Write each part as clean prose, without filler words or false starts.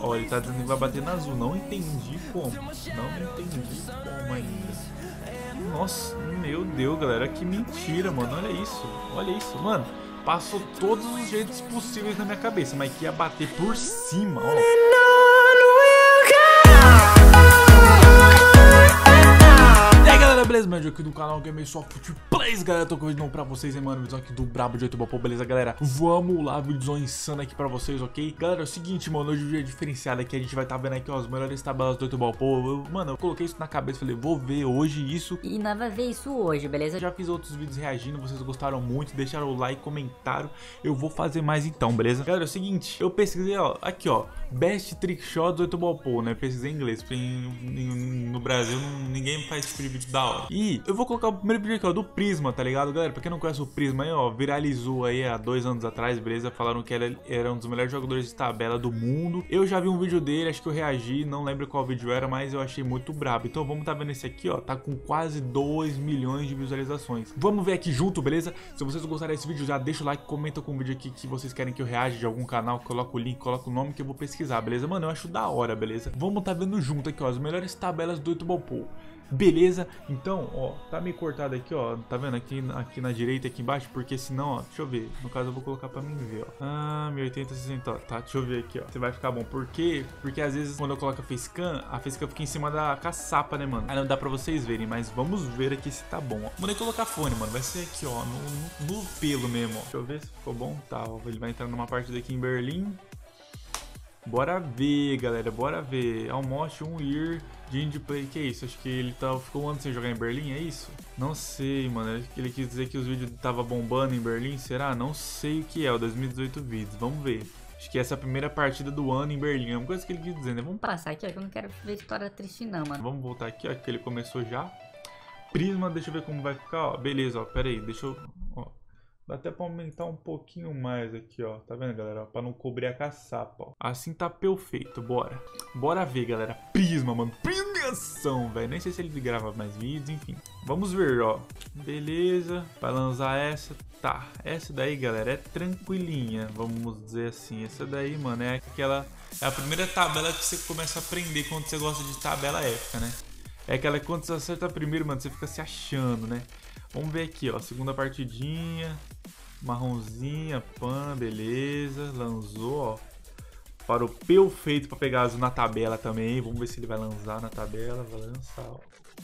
Ó, ele tá dizendo que vai bater na azul. Não entendi como. Não entendi como ainda. Nossa, meu Deus, galera. Que mentira, mano. Olha isso. Olha isso, mano. Passou todos os jeitos possíveis na minha cabeça, mas que ia bater por cima, ó. Beleza, mano, aqui do canal GamerSoft Plays, galera, tô com um vídeo novo pra vocês, hein, mano, vídeo aqui do Brabo de 8 Ball, beleza, galera, vamos lá, vídeo insano aqui pra vocês, ok? Galera, é o seguinte, mano, hoje o vídeo é diferenciado aqui, a gente vai tá vendo aqui, ó, as melhores tabelas do 8 Ball, mano, eu coloquei isso na cabeça, falei, vou ver hoje isso. E nós vai ver isso hoje, beleza? Eu já fiz outros vídeos reagindo, vocês gostaram muito, deixaram o like, comentaram, eu vou fazer mais então, beleza? Galera, é o seguinte, eu pesquisei, ó, aqui, ó, Best Trick Shots 8 Ball, né, pesquisei em inglês, porque no Brasil ninguém faz esse tipo de vídeo da hora. E eu vou colocar o primeiro vídeo aqui, ó, do Prisma, tá ligado, galera? Pra quem não conhece o Prisma aí, ó, viralizou aí há 2 anos atrás, beleza? Falaram que ele era um dos melhores jogadores de tabela do mundo. Eu já vi um vídeo dele, acho que eu reagi, não lembro qual vídeo era, mas eu achei muito brabo. Então vamos tá vendo esse aqui, ó, tá com quase 2 milhões de visualizações. Vamos ver aqui junto, beleza? Se vocês gostarem desse vídeo, já deixa o like, comenta com o vídeo aqui que vocês querem que eu reaja de algum canal, coloca o link, coloca o nome que eu vou pesquisar, beleza? Mano, eu acho da hora, beleza? Vamos tá vendo junto aqui, ó, as melhores tabelas do 8 Ball. Beleza, então, ó, tá meio cortado aqui, ó, tá vendo aqui na direita, aqui embaixo, porque senão, ó, deixa eu ver, no caso eu vou colocar pra mim ver, ó, 1080, 60, ó, tá, deixa eu ver aqui, ó, você vai ficar bom, por quê? Porque às vezes quando eu coloco a facecam fica em cima da caçapa, né, mano, aí não dá pra vocês verem, mas vamos ver aqui se tá bom, ó, vou nem colocar fone, mano, vai ser aqui, ó, no pelo mesmo, ó, deixa eu ver se ficou bom, tá, ó, ele vai entrar numa partida aqui em Berlim. Bora ver, galera, bora ver. Almost um year de indie play. Que é isso? Acho que ele ficou um ano sem jogar em Berlim, é isso? Não sei, mano. Ele quis dizer que os vídeos tava bombando em Berlim, será? Não sei o que é, o 2018 vídeos. Vamos ver. Acho que essa é a primeira partida do ano em Berlim. É uma coisa que ele quis dizer, né? Vamos passar aqui, ó, que eu não quero ver história triste não, mano. Vamos voltar aqui, ó, que ele começou já. Prisma, deixa eu ver como vai ficar, ó. Beleza, ó, pera aí, deixa eu... Ó. Dá até pra aumentar um pouquinho mais aqui, ó. Tá vendo, galera? Pra não cobrir a caçapa, ó. Assim tá perfeito, bora. Bora ver, galera. Prisma, mano. Prismação, velho. Nem sei se ele grava mais vídeos, enfim. Vamos ver, ó. Beleza. Vai lançar essa. Tá. Essa daí, galera, é tranquilinha. Vamos dizer assim. Essa daí, mano, é aquela... É a primeira tabela que você começa a aprender quando você gosta de tabela épica, né? É aquela que quando você acerta primeiro, mano, você fica se achando, né? Vamos ver aqui, ó, segunda partidinha, marronzinha, pan, beleza, lançou, ó, parou perfeito pra pegar azul na tabela também, vamos ver se ele vai lançar na tabela, vai lançar, ó,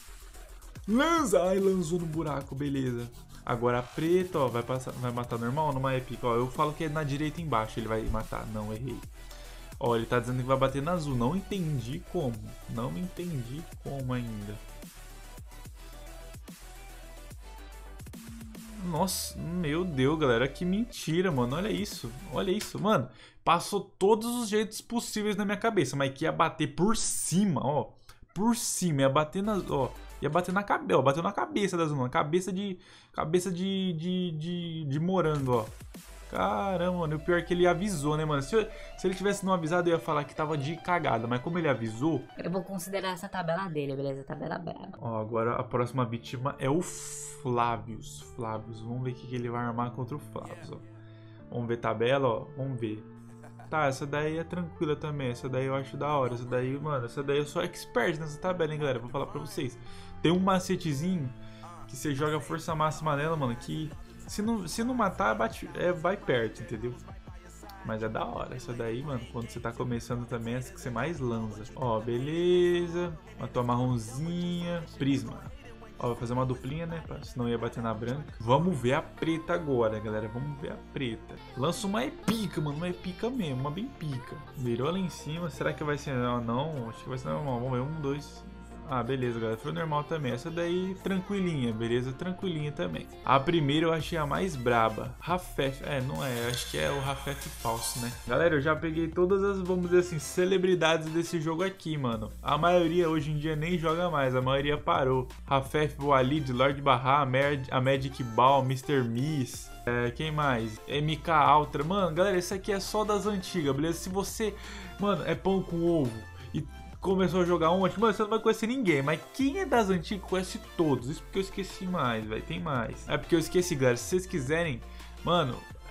lança, ai, lançou no buraco, beleza, agora a preta, ó, vai matar normal, numa épica, ó, eu falo que é na direita embaixo ele vai matar, não, errei. Ó, ele tá dizendo que vai bater na azul, não entendi como ainda. Nossa, meu Deus, galera, que mentira, mano, olha isso, mano, passou todos os jeitos possíveis na minha cabeça, mas que ia bater por cima, ó, por cima, ia bater na, ó, ia bater na cabeça, ó, bateu na cabeça da zona, cabeça de morango, ó. Caramba, mano, o pior é que ele avisou, né, mano? Se ele tivesse não avisado, eu ia falar que tava de cagada. Mas como ele avisou... Eu vou considerar essa tabela dele, beleza? Tabela brava. Ó, agora a próxima vítima é o Flávios. Vamos ver o que ele vai armar contra o Flávios, ó. Vamos ver tabela, ó. Vamos ver. Tá, essa daí é tranquila também. Essa daí eu acho da hora. Essa daí, mano, essa daí eu sou expert nessa tabela, hein, galera? Vou falar pra vocês. Tem um macetezinho que você joga força máxima nela, mano, que... Se não matar, vai perto, entendeu? Mas é da hora. Essa daí, mano, quando você tá começando também, é essa que você mais lança. Ó, beleza. Matou a marronzinha. Prisma. Ó, vai fazer uma duplinha, né? Senão ia bater na branca. Vamos ver a preta agora, galera. Vamos ver a preta. Lança uma epica, mano. Uma epica mesmo. Uma bem pica. Virou lá em cima. Será que vai ser... Não, acho que vai ser normal. Vamos ver. 1, 2... Ah, beleza, galera. Foi normal também. Essa daí, tranquilinha, beleza? Tranquilinha também. A primeira eu achei a mais braba. Rafef. É, não é. Acho que é o Rafef falso, né? Galera, eu já peguei todas as, vamos dizer assim, celebridades desse jogo aqui, mano. A maioria hoje em dia nem joga mais. A maioria parou. Rafef, Walid, Lord Barra, a Magic Ball, Mr. Miss. Quem mais? MK Ultra. Mano, galera, isso aqui é só das antigas, beleza? Se você, mano, é pão com ovo e... começou a jogar ontem, mano, você não vai conhecer ninguém. Mas quem é das antigas conhece todos. Isso porque eu esqueci mais, velho. Tem mais. É porque eu esqueci, galera. Se vocês quiserem, mano,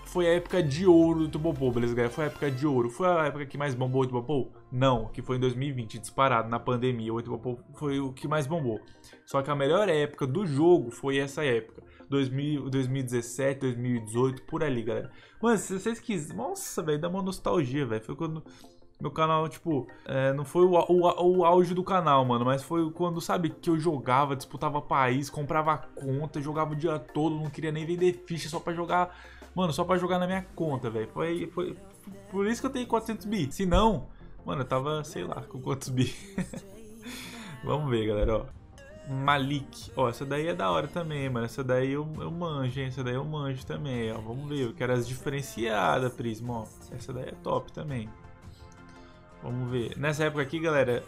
foi a época de ouro do Tubopô, beleza, galera? Foi a época de ouro. Foi a época que mais bombou o Tubopô? Não, que foi em 2020, disparado, na pandemia. O Tubopô foi o que mais bombou. Só que a melhor época do jogo foi essa época. 2017, 2018, por ali, galera. Mano, se vocês quiserem... Nossa, velho, dá uma nostalgia, velho. Foi quando... Meu canal, tipo, não foi o auge do canal, mano, mas foi quando, sabe, que eu jogava, disputava país, comprava conta, jogava o dia todo, não queria nem vender ficha só pra jogar, mano, só pra jogar na minha conta, velho. Foi por isso que eu tenho 400 bi. Se não, mano, eu tava, sei lá, com quantos bi. Vamos ver, galera, ó. Malik, ó, essa daí é da hora também, mano, essa daí eu manjo, hein, essa daí eu manjo também, ó, vamos ver, eu quero as diferenciadas, Prisma, ó, essa daí é top também. Vamos ver. Nessa época aqui, galera,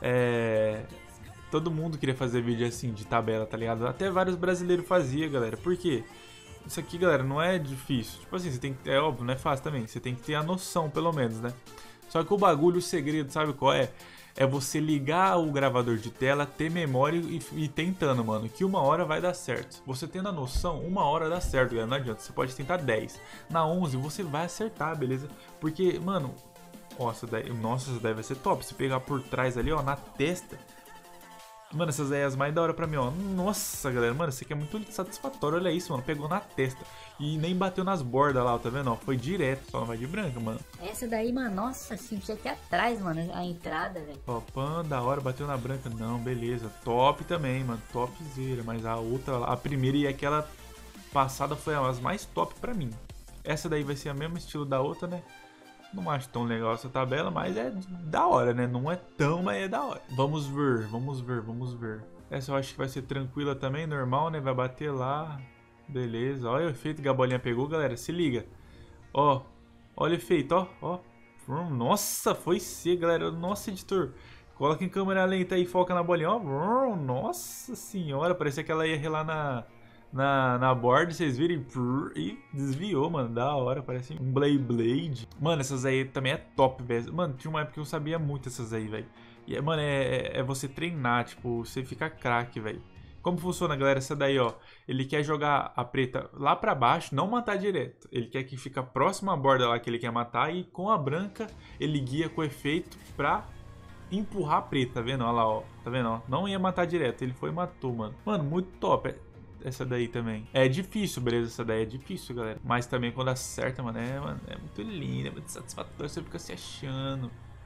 todo mundo queria fazer vídeo assim de tabela, tá ligado? Até vários brasileiros faziam, galera. Por quê? Isso aqui, galera, não é difícil. Tipo assim, você tem que... É óbvio, não é fácil também. Você tem que ter a noção, pelo menos, né? Só que o bagulho, o segredo, sabe qual é? É você ligar o gravador de tela, ter memória e tentando, mano. Que uma hora vai dar certo. Você tendo a noção, uma hora dá certo, galera. Não adianta. Você pode tentar 10. Na 11, você vai acertar, beleza? Porque, mano... Nossa, essa daí vai ser top. Se pegar por trás ali, ó, na testa. Mano, essas daí é as mais da hora pra mim, ó. Nossa, galera, mano, isso aqui é muito satisfatório. Olha isso, mano, pegou na testa. E nem bateu nas bordas lá, ó, tá vendo? Ó, foi direto, só não vai de branca, mano. Essa daí, mano, nossa, senti aqui atrás, mano, a entrada, velho. Ó, pan, da hora, bateu na branca. Não, beleza. Top também, mano, topzera. Mas a outra, a primeira e aquela passada foi as mais top pra mim. Essa daí vai ser o mesmo estilo da outra, né? Não acho tão legal essa tabela, mas é da hora, né? Não é tão, mas é da hora. Vamos ver, vamos ver, vamos ver. Essa eu acho que vai ser tranquila também, normal, né? Vai bater lá. Beleza. Olha o efeito que a bolinha pegou, galera. Se liga. Ó, olha o efeito, ó. Ó. Nossa, foi C, galera. Nossa, editor. Coloca em câmera lenta aí e foca na bolinha. Ó, nossa senhora. Parecia que ela ia relar na borda, vocês viram? E desviou, mano, da hora, parece um Blade. Mano, essas aí também é top, velho. Mano, tinha uma época que eu sabia muito essas aí, velho. E, mano, é você treinar, tipo, você fica craque, velho. Como funciona, galera? Essa daí, ó, ele quer jogar a preta lá pra baixo, não matar direto. Ele quer que fica próximo à borda lá que ele quer matar e com a branca ele guia com o efeito pra empurrar a preta, tá vendo? Olha lá, ó, tá vendo? Ó? Não ia matar direto, ele foi e matou, mano. Mano, muito top. Essa daí também. É difícil, beleza? Essa daí é difícil, galera. Mas também quando acerta, mano, é muito lindo, é muito satisfatório. Você fica se achando.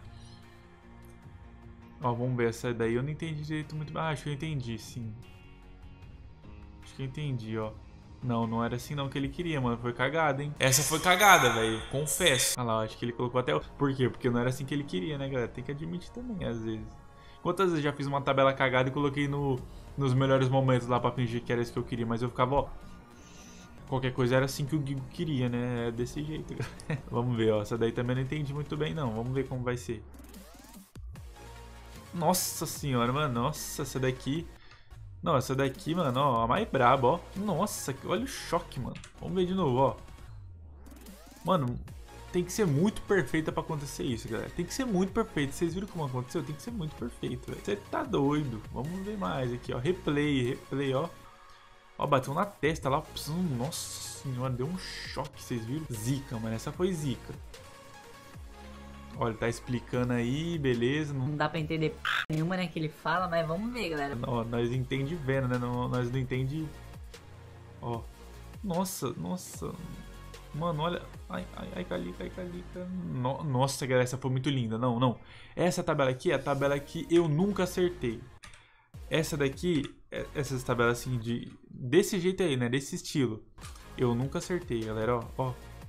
Ó, vamos ver essa daí. Eu não entendi direito muito. Ah, acho que eu entendi, sim. Acho que eu entendi, ó. Não, não era assim não que ele queria, mano. Foi cagada, hein? Essa foi cagada, velho. Confesso. Olha lá, acho que ele colocou até... Por quê? Porque não era assim que ele queria, né, galera? Tem que admitir também, às vezes. Quantas vezes já fiz uma tabela cagada e coloquei nos melhores momentos lá pra fingir que era isso que eu queria, mas eu ficava, ó... Qualquer coisa era assim que o Gigo queria, né? É desse jeito. Vamos ver, ó. Essa daí também não entendi muito bem, não. Vamos ver como vai ser. Nossa senhora, mano. Nossa, essa daqui... Não, essa daqui, mano, ó. A mais braba, ó. Nossa, olha o choque, mano. Vamos ver de novo, ó. Mano... Tem que ser muito perfeita pra acontecer isso, galera. Tem que ser muito perfeito. Vocês viram como aconteceu? Tem que ser muito perfeito, velho. Você tá doido. Vamos ver mais aqui, ó. Replay, ó. Ó, bateu na testa lá. Nossa senhora, deu um choque, vocês viram? Zica, mano. Essa foi zica. Olha, ele tá explicando aí, beleza. Não dá pra entender nenhuma, né, que ele fala, mas vamos ver, galera. Ó, nós entende vendo, né? Nós não entende... Ó. Nossa. Mano, olha. Ai, calica. Nossa, galera, essa foi muito linda. Não. Essa tabela aqui é a tabela que eu nunca acertei. Essa daqui, essas tabelas assim, desse jeito aí, né? Desse estilo. Eu nunca acertei, galera, ó.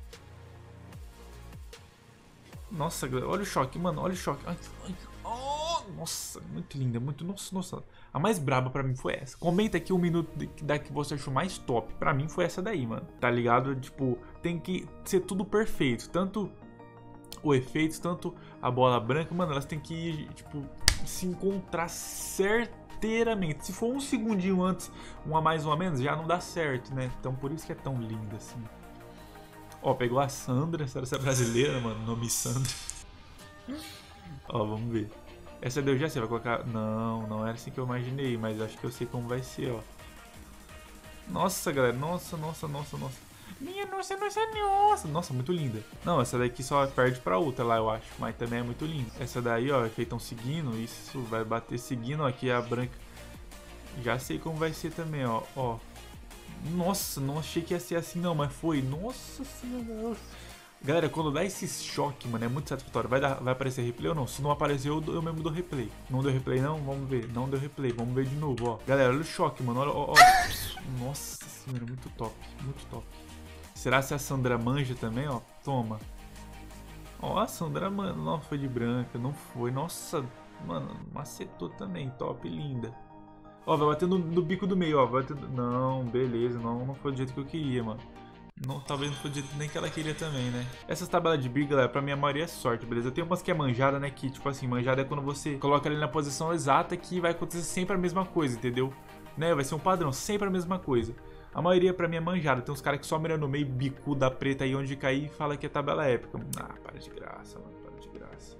Nossa, galera, olha o choque, mano, olha o choque. Ai, nossa, muito linda, muito... Nossa. A mais braba pra mim foi essa. Comenta aqui um minuto da que você achou mais top. Pra mim foi essa daí, mano. Tá ligado? Tipo, tem que ser tudo perfeito. Tanto o efeito, tanto a bola branca. Mano, elas tem que ir, tipo, se encontrar certeiramente. Se for um segundinho antes, um a mais, um a menos, já não dá certo, né? Então por isso que é tão linda assim. Ó, pegou a Sandra. Essa é brasileira, mano. Nome Sandra. Ó, vamos ver. Essa daí eu já sei, vai colocar... Não era assim que eu imaginei, mas acho que eu sei como vai ser, ó. Nossa, galera, nossa. Minha nossa, nossa, nossa. Nossa, muito linda. Não, essa daqui só perde pra outra lá, eu acho. Mas também é muito linda. Essa daí, ó, que estão seguindo. Isso, vai bater seguindo. Ó, aqui é a branca. Já sei como vai ser também, ó. Ó. Nossa, não achei que ia ser assim não, mas foi. Nossa senhora. Galera, quando dá esse choque, mano, é muito satisfatório. Vai aparecer replay ou não? Se não aparecer, eu mesmo dou replay. Não deu replay não? Vamos ver. Não deu replay. Vamos ver de novo, ó. Galera, olha o choque, mano. Olha, ó. Nossa senhora, muito top. Muito top. Será que a Sandra manja também, ó? Toma. Ó, a Sandra, mano, não foi de branca, não foi. Nossa, mano, macetou também. Top, linda. Ó, vai bater no bico do meio, ó. Vai bater... Não, beleza. Não foi do jeito que eu queria, mano. Não, talvez não foi do jeito nem que ela queria também, né? Essas tabelas de briga, galera, pra mim a maioria é sorte, beleza? Tem umas que é manjada, né? Que, tipo assim, manjada é quando você coloca ele na posição exata que vai acontecer sempre a mesma coisa, entendeu? Né? Vai ser um padrão, sempre a mesma coisa. A maioria pra mim é manjada. Tem uns caras que só miram no meio, bico da preta aí onde cair e fala que é tabela épica. Ah, para de graça, mano. Para de graça.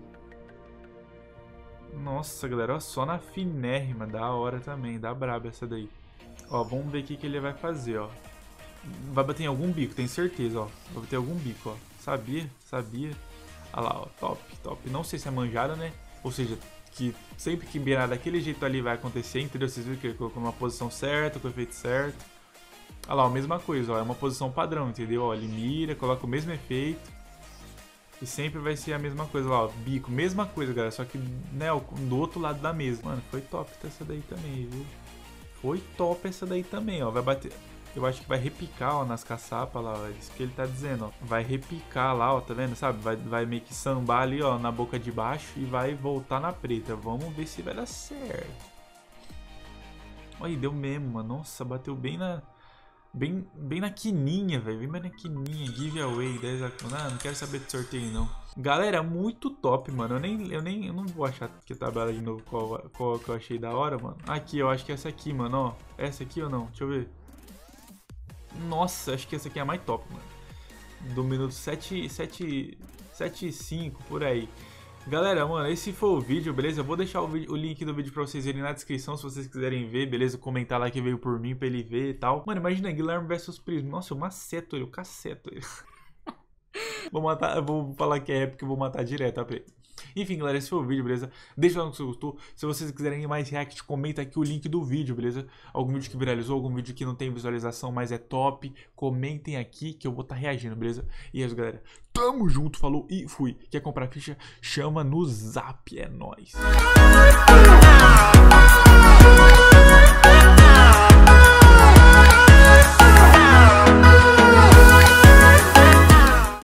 Nossa, galera, ó, só na finérrima. Da hora também, dá braba essa daí. Ó, vamos ver o que ele vai fazer, ó. Vai bater em algum bico, tenho certeza, ó. Vai bater em algum bico, ó. Sabia. Olha lá, ó. Top. Não sei se é manjada, né? Ou seja, que sempre que virar daquele jeito ali vai acontecer, entendeu? Vocês viram que ele colocou numa posição certa, com o efeito certo. Olha lá, a mesma coisa, ó. É uma posição padrão, entendeu? Ó, ele mira, coloca o mesmo efeito. E sempre vai ser a mesma coisa lá, ó. Bico, mesma coisa, galera. Só que, né, do outro lado da mesa. Mano, foi top essa daí também, viu? Foi top essa daí também, ó. Vai bater... Eu acho que vai repicar, ó, nas caçapas lá, ó. É isso que ele tá dizendo, ó. Vai repicar lá, ó, tá vendo? Sabe? Vai meio que sambar ali, ó, na boca de baixo e vai voltar na preta. Vamos ver se vai dar certo. Olha, deu mesmo, mano. Nossa, bateu bem na... Bem na quininha, velho. Bem na quininha. Giveaway, 10 a... Ah, não quero saber de sorteio, não. Galera, muito top, mano. Eu não vou achar que a tabela de novo qual que eu achei da hora, mano. Aqui, eu acho que é essa aqui, mano, ó. Essa aqui ou não? Deixa eu ver. Nossa, acho que essa aqui é a mais top, mano. Do minuto 7 e 5, por aí. Galera, mano, esse foi o vídeo, beleza? Eu vou deixar o link do vídeo pra vocês verem na descrição, se vocês quiserem ver, beleza? Comentar lá que veio por mim, pra ele ver e tal. Mano, imagina, Guilherme versus Prismo. Nossa, eu maceto ele, eu caceto ele. Vou matar, eu vou falar que é épico, eu vou matar direto, tá? Enfim, galera, esse foi o vídeo, beleza? Deixa lá no que você gostou. Se vocês quiserem mais react, comenta aqui o link do vídeo, beleza? Algum vídeo que viralizou, algum vídeo que não tem visualização, mas é top. Comentem aqui que eu vou estar reagindo, beleza? E é isso, galera. Tamo junto, falou e fui. Quer comprar ficha? Chama no Zap, é nóis.